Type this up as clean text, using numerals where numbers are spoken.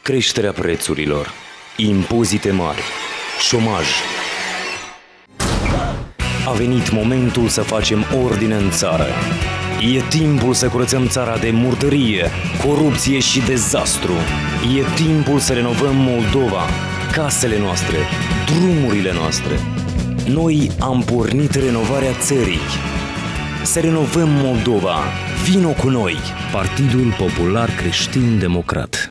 Creșterea prețurilor, impozite mari, șomaj. A venit momentul să facem ordine în țară. E timpul să curățăm țara de murdărie, corupție și dezastru. E timpul să renovăm Moldova, casele noastre, drumurile noastre. Noi am pornit renovarea țării. Să renovăm Moldova. Vino cu noi! Partidul Popular Creștin Democrat.